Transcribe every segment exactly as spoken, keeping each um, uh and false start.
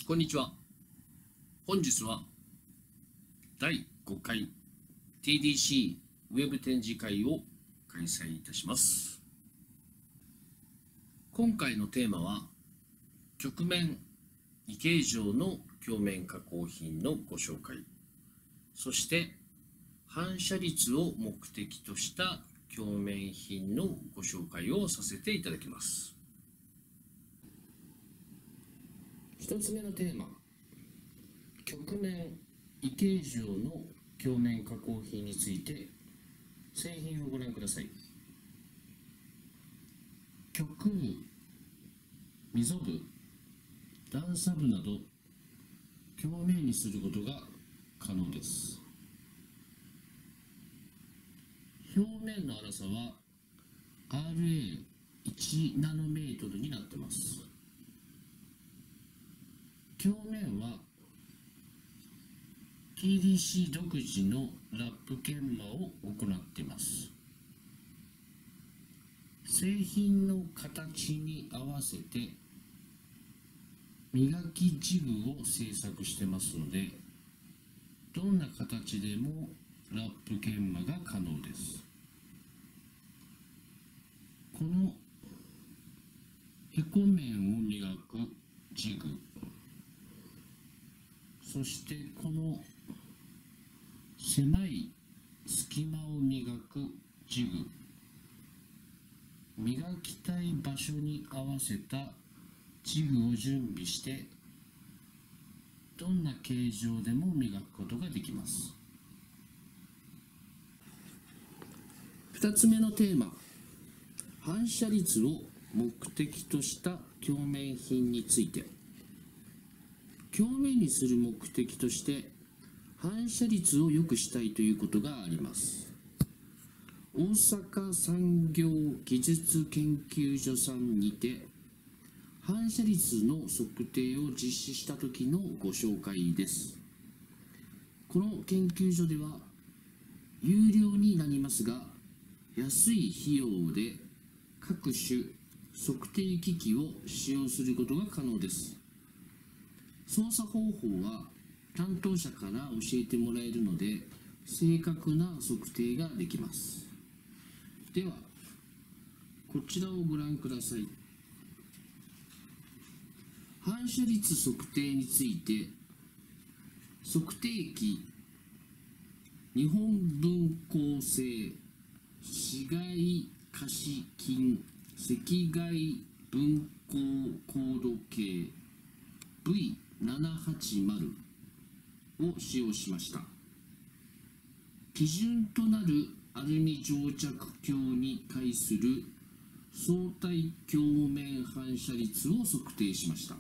こんにちは。本日はだいごかい ティーディーシー ウェブ展示会を開催いたします。今回のテーマは曲面異形状の鏡面加工品のご紹介、そして反射率を目的とした鏡面品のご紹介をさせていただきます。ひとつめのテーマ、曲面異形状の鏡面加工品について製品をご覧ください。曲部、溝部、段差部など鏡面にすることが可能です。表面の粗さは アールエーいち ナノメートルになっています。鏡面は ティーディーシー 独自のラップ研磨を行っています。製品の形に合わせて磨きジグを製作してますので、どんな形でもラップ研磨が可能です。このへこ面を磨くジグ、そしてこの狭い隙間を磨くジグ、磨きたい場所に合わせたジグを準備して、どんな形状でも磨くことができます。ふたつめのテーマ、反射率を目的とした鏡面品について。鏡面にする目的として反射率を良くしたいということがあります。大阪産業技術研究所さんにて反射率の測定を実施した時のご紹介です。この研究所では有料になりますが、安い費用で各種測定機器を使用することが可能です。操作方法は担当者から教えてもらえるので、正確な測定ができます。では、こちらをご覧ください。反射率測定について、測定器、日本分光性紫外可視金赤外分光高度計 ブイななはちまる を使用しました。基準となるアルミ蒸着鏡に対する相対鏡面反射率を測定しました。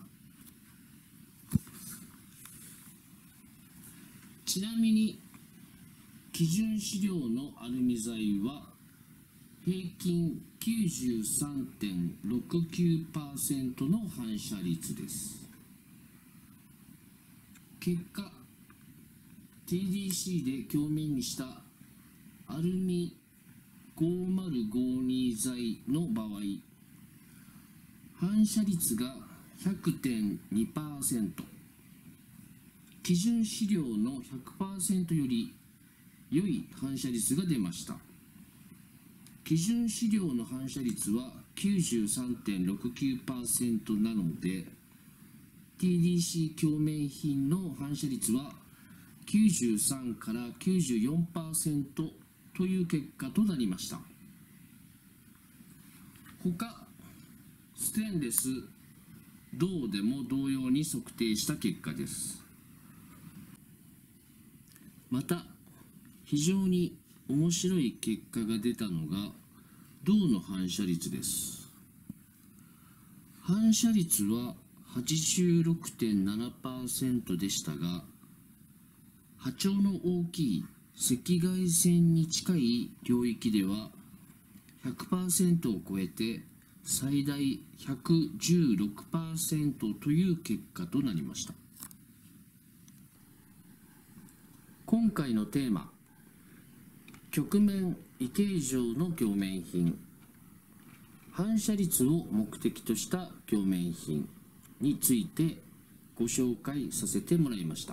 ちなみに基準資料のアルミ材は平均 きゅうじゅうさんてんろくきゅうパーセント の反射率です。結果 ティーディーシー で鏡面にしたアルミごまるごに材の場合、反射率が ひゃくてんにパーセント、基準資料の ひゃくパーセント より良い反射率が出ました。基準資料の反射率は きゅうじゅうさんてんろくきゅうパーセント なので、ティーディーシー 鏡面品の反射率はきゅうじゅうさんからきゅうじゅうよんパーセント という結果となりました。他、ステンレス、銅でも同様に測定した結果です。また、非常に面白い結果が出たのが銅の反射率です。反射率は はちじゅうろくてんななパーセント でしたが、波長の大きい赤外線に近い領域では ひゃくパーセント を超えて最大 ひゃくじゅうろくパーセント という結果となりました。今回のテーマ、曲面異形状の鏡面品、反射率を目的とした鏡面品についてご紹介させてもらいました。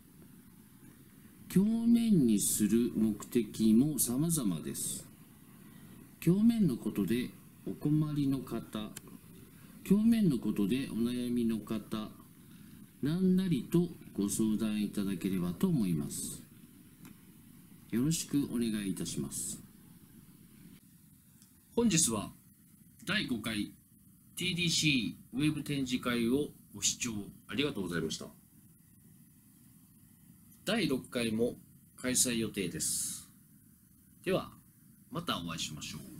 鏡面にする目的も様々です。鏡面のことでお困りの方、鏡面のことでお悩みの方、何なりとご相談いただければと思います。よろしくお願いいたします。本日はだいごかい ティーディーシー ウェブ展示会をご視聴ありがとうございました。だいろっかいも開催予定です。では、またお会いしましょう。